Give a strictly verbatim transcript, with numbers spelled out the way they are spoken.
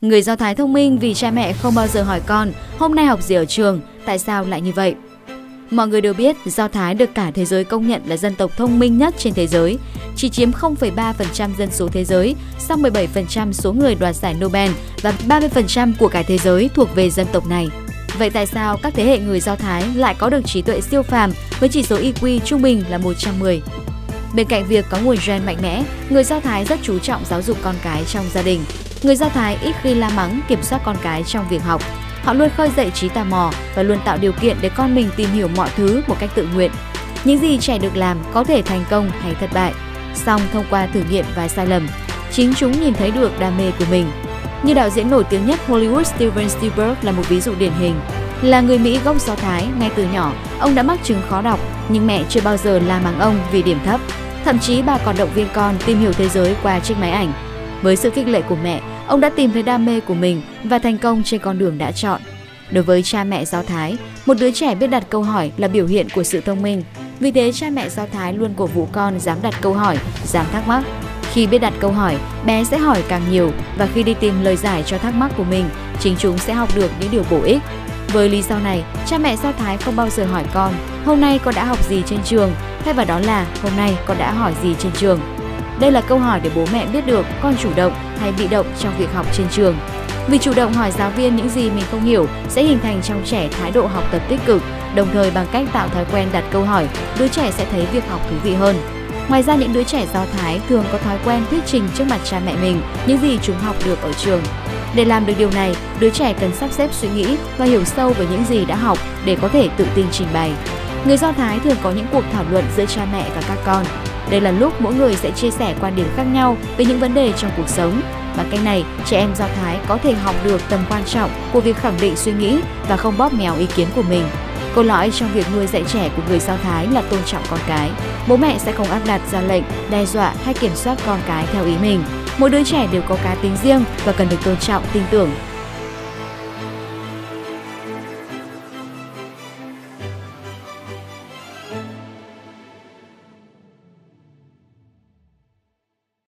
Người Do Thái thông minh vì cha mẹ không bao giờ hỏi con hôm nay học gì ở trường, tại sao lại như vậy? Mọi người đều biết Do Thái được cả thế giới công nhận là dân tộc thông minh nhất trên thế giới, chỉ chiếm không phẩy ba phần trăm dân số thế giới, sau mười bảy phần trăm số người đoạt giải Nobel và ba mươi phần trăm của cả thế giới thuộc về dân tộc này. Vậy tại sao các thế hệ người Do Thái lại có được trí tuệ siêu phàm với chỉ số i kiu trung bình là một trăm mười? Bên cạnh việc có nguồn gen mạnh mẽ, người Do Thái rất chú trọng giáo dục con cái trong gia đình. Người Do Thái ít khi la mắng, kiểm soát con cái trong việc học. Họ luôn khơi dậy trí tò mò và luôn tạo điều kiện để con mình tìm hiểu mọi thứ một cách tự nguyện. Những gì trẻ được làm có thể thành công hay thất bại. Song thông qua thử nghiệm và sai lầm, chính chúng nhìn thấy được đam mê của mình. Như đạo diễn nổi tiếng nhất Hollywood Steven Spielberg là một ví dụ điển hình. Là người Mỹ gốc Do Thái, ngay từ nhỏ, ông đã mắc chứng khó đọc, nhưng mẹ chưa bao giờ la mắng ông vì điểm thấp. Thậm chí bà còn động viên con tìm hiểu thế giới qua chiếc máy ảnh. Với sự khích lệ của mẹ, ông đã tìm thấy đam mê của mình và thành công trên con đường đã chọn. Đối với cha mẹ Do Thái, một đứa trẻ biết đặt câu hỏi là biểu hiện của sự thông minh. Vì thế, cha mẹ Do Thái luôn cổ vũ con dám đặt câu hỏi, dám thắc mắc. Khi biết đặt câu hỏi, bé sẽ hỏi càng nhiều và khi đi tìm lời giải cho thắc mắc của mình, chính chúng sẽ học được những điều bổ ích. Với lý do này, cha mẹ Do Thái không bao giờ hỏi con hôm nay con đã học gì trên trường, thay vào đó là hôm nay con đã hỏi gì trên trường. Đây là câu hỏi để bố mẹ biết được con chủ động hay bị động trong việc học trên trường. Vì chủ động hỏi giáo viên những gì mình không hiểu sẽ hình thành trong trẻ thái độ học tập tích cực, đồng thời bằng cách tạo thói quen đặt câu hỏi, đứa trẻ sẽ thấy việc học thú vị hơn. Ngoài ra, những đứa trẻ Do Thái thường có thói quen thuyết trình trước mặt cha mẹ mình những gì chúng học được ở trường. Để làm được điều này, đứa trẻ cần sắp xếp suy nghĩ và hiểu sâu về những gì đã học để có thể tự tin trình bày. Người Do Thái thường có những cuộc thảo luận giữa cha mẹ và các con. Đây là lúc mỗi người sẽ chia sẻ quan điểm khác nhau về những vấn đề trong cuộc sống. Bằng cách này, trẻ em Do Thái có thể học được tầm quan trọng của việc khẳng định suy nghĩ và không bóp méo ý kiến của mình. Cốt lõi trong việc nuôi dạy trẻ của người Do Thái là tôn trọng con cái. Bố mẹ sẽ không áp đặt, ra lệnh, đe dọa hay kiểm soát con cái theo ý mình. Mỗi đứa trẻ đều có cá tính riêng và cần được tôn trọng, tin tưởng.